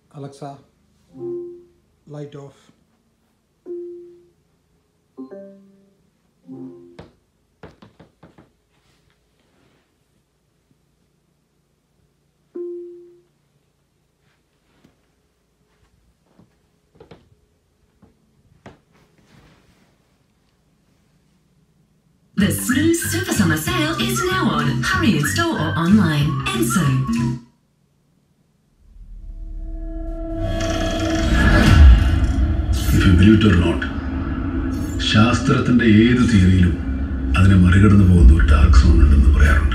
Alexa, light off. The Snooze Super Summer Sale is now on. Hurry in store or online. Enso. If you believe it or not, ശാസ്ത്രത്തിന്റെ ഏത് തിയറിയിലും അതിനെ മറികടന്നു പോകുന്ന ഒരു dark zone ഉണ്ടെന്ന് പറയാറുണ്ട്.